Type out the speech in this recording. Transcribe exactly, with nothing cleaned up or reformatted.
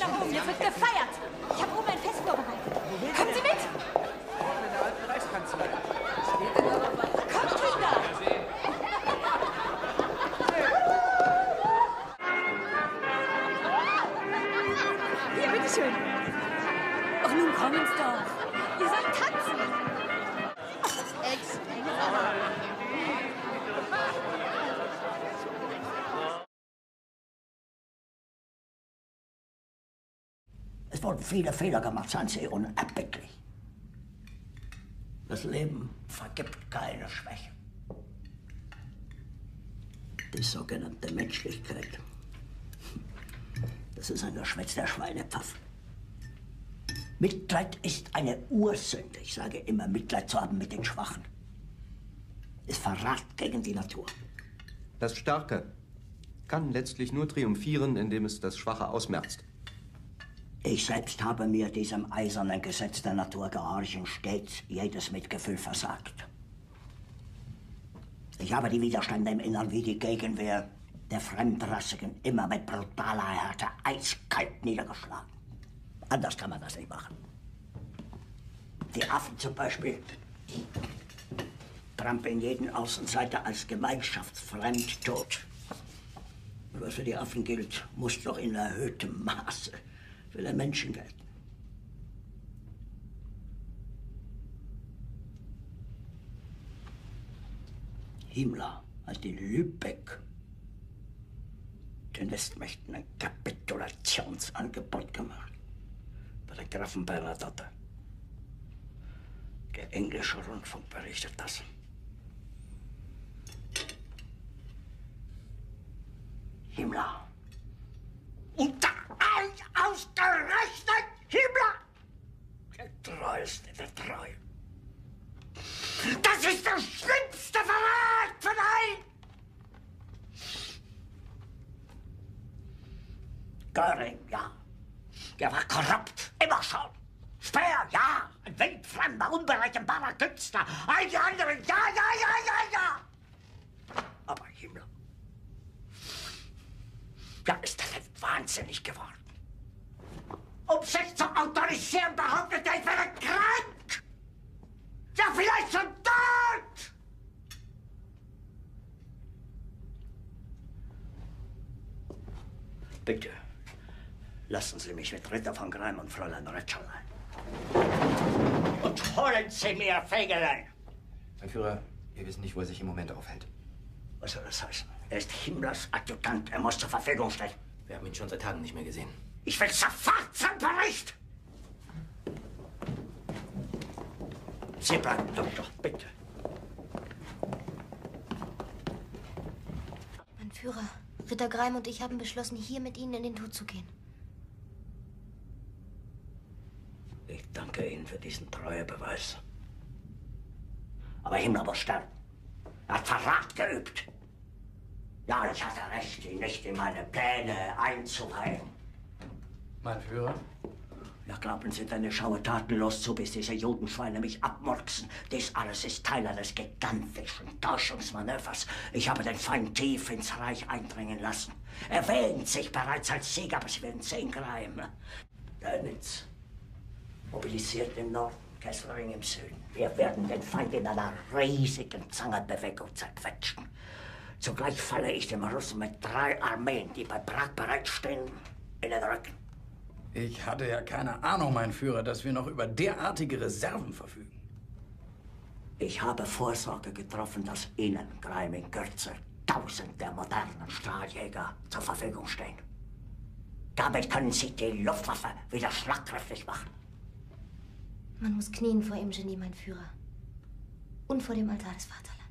nach oben, jetzt wird gefeiert. Ich habe oben ein Fest vorbereitet. Kommen Sie mit! In der alten Reichskanzlei. Was geht denn da noch was? Kommt, Kinder! Hier, bitteschön. Och, nun kommen's doch. Ihr sollt tanzen. Es wurden viele Fehler gemacht, seien Sie unerbittlich. Das Leben vergibt keine Schwäche. Die sogenannte Menschlichkeit, das ist ein Geschwätz der Schweinepfaffen. Mitleid ist eine Ursünde. Ich sage immer, Mitleid zu haben mit den Schwachen. Ist Verrat gegen die Natur. Das Starke kann letztlich nur triumphieren, indem es das Schwache ausmerzt. Ich selbst habe mir diesem eisernen Gesetz der Natur gehorchen stets jedes Mitgefühl versagt. Ich habe die Widerstände im Innern wie die Gegenwehr der Fremdrassigen immer mit brutaler Härte eiskalt niedergeschlagen. Anders kann man das nicht machen. Die Affen zum Beispiel trampeln jeden Außenseiter als gemeinschaftsfremd tot. Und was für die Affen gilt, muss doch in erhöhtem Maße für den Menschen gelten. Himmler hat in Lübeck den Westmächten ein Kapitulationsangebot gemacht. Bei der Grafen Bernadotte. Der englische Rundfunk berichtet das. Himmler. Und da ausgerechnet Himmler! Der Treueste der Treu. Das ist der schlimmste Verrat von allen! Göring, ja. Der war korrupt, immer schon. Speer, ja. Ein wildfremder, unberechenbarer Künstler. All die anderen, ja, ja, ja, ja, ja. Aber Himmler. Ja, ist das nicht wahnsinnig geworden? Um sich zu autorisieren, behauptet er, ich wäre krank. Ja, vielleicht schon tot. Bitte, lassen Sie mich mit Ritter von Greim und Fräulein Retscherlein. Und holen Sie mir Fegelein. Mein Führer, wir wissen nicht, wo er sich im Moment aufhält. Was soll das heißen? Er ist Himmlers Adjutant. Er muss zur Verfügung stehen. Wir haben ihn schon seit Tagen nicht mehr gesehen. Ich will sofort zum Bericht! Sie bleiben, Doktor, bitte. Mein Führer, Ritter Greim und ich haben beschlossen, hier mit Ihnen in den Tod zu gehen. Ich danke Ihnen für diesen Treuebeweis. Aber Himmler muss sterben. Er hat Verrat geübt. Ja, ich hatte recht, ihn nicht in meine Pläne einzuweihen. Mein Führer? Ja, glauben Sie, deine Schaue tatenlos zu, bis diese Judenschweine mich abmurksen. Dies alles ist Teil eines gigantischen Täuschungsmanövers. Ich habe den Feind tief ins Reich eindringen lassen. Er wähnt sich bereits als Sieger, aber Sie werden sehen, Greim. Dönitz mobilisiert im Norden, Kesselring im Süden. Wir werden den Feind in einer riesigen Zangenbewegung zerquetschen. Zugleich falle ich dem Russen mit drei Armeen, die bei Prag bereitstehen, in den Rücken. Ich hatte ja keine Ahnung, mein Führer, dass wir noch über derartige Reserven verfügen. Ich habe Vorsorge getroffen, dass Ihnen, Greim, in Kürze tausend der modernen Strahljäger zur Verfügung stehen. Damit können Sie die Luftwaffe wieder schlagkräftig machen. Man muss knien vor Ihrem Genie, mein Führer. Und vor dem Altar des Vaterlands.